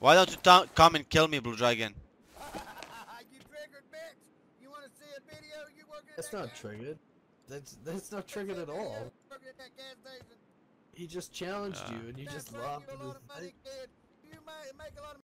Why don't you come and kill me, Blue Dragon? You triggered, bitch. You want to see a video? You working at That's that not gas triggered. That's not triggered at all. Working at that gas station. He just challenged Yeah. you and you That's just right, lobbed you a him lot his of money, kid. You make a lot of